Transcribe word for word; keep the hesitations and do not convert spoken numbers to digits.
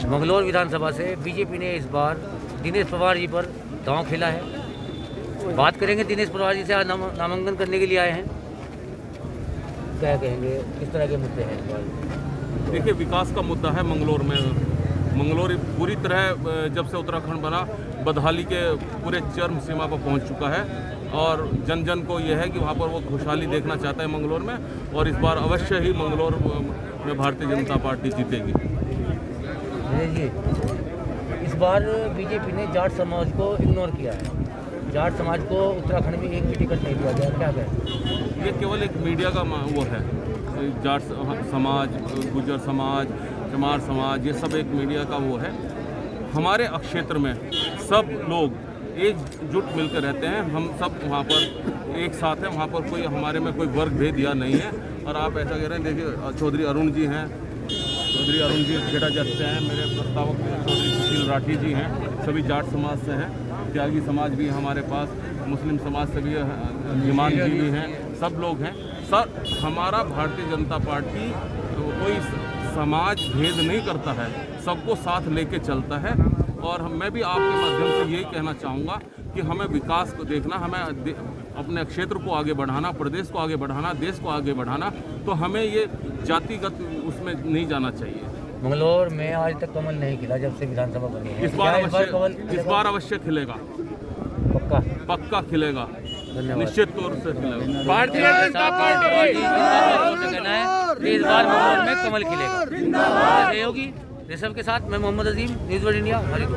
मंगलौर विधानसभा से बीजेपी ने इस बार दिनेश पवार जी पर दांव खेला है। बात करेंगे दिनेश पवार जी से, आज नाम, नामांकन करने के लिए आए हैं, क्या कहेंगे, किस तरह के मुद्दे हैं इस बार? देखिए, विकास का मुद्दा है मंगलौर में। मंगलौर पूरी तरह जब से उत्तराखंड बना बदहाली के पूरे चरम सीमा पर पहुंच चुका है और जन जन को यह है कि वहां पर वो खुशहाली देखना चाहता है मंगलौर में, और इस बार अवश्य ही मंगलौर में भारतीय जनता पार्टी जीतेगी। जी, इस बार बीजेपी ने जाट समाज को इग्नोर किया है। जाट समाज को उत्तराखंड में एक भी टिकट नहीं दिया गया, क्या कहें? ये केवल एक मीडिया का वो है। जाट समाज, गुर्जर समाज, चमार समाज, ये सब एक मीडिया का वो है। हमारे क्षेत्र में सब लोग एकजुट मिलकर रहते हैं, हम सब वहाँ पर एक साथ हैं, वहाँ पर कोई हमारे में कोई वर्ग भेद या नहीं है। और आप ऐसा कह रहे हैं, देखिए चौधरी अरुण जी हैं, चौधरी अरुण जी खेड़ा जट से हैं, मेरे प्रस्तावक चौधरी सुशील राठी जी हैं, सभी जाट समाज से हैं, त्यागी समाज भी हमारे पास, मुस्लिम समाज से भी ईमान जी भी हैं, सब लोग हैं। सर, हमारा भारतीय जनता पार्टी कोई समाज भेद नहीं करता है, सबको साथ लेके चलता है। और मैं भी आपके माध्यम से यही कहना चाहूँगा कि हमें विकास को देखना, हमें अपने क्षेत्र को आगे बढ़ाना, प्रदेश को आगे बढ़ाना, देश को आगे बढ़ाना, तो हमें ये जातिगत उसमें नहीं जाना चाहिए। मंगलौर में आज तक कमल नहीं खिला जब से विधानसभा बनी है। इस बार अवश्य इस बार अवश्य खिलेगा, पक्का पक्का खिलेगा, निश्चित तौर से खिलेगा। भारतीय जनता पार्टी कहना है इस बार मंगलौर में कमल खिलेगा। सहयोगी ऋषभ के साथ मैं Mohammad Azeem, news world India, Haridwar.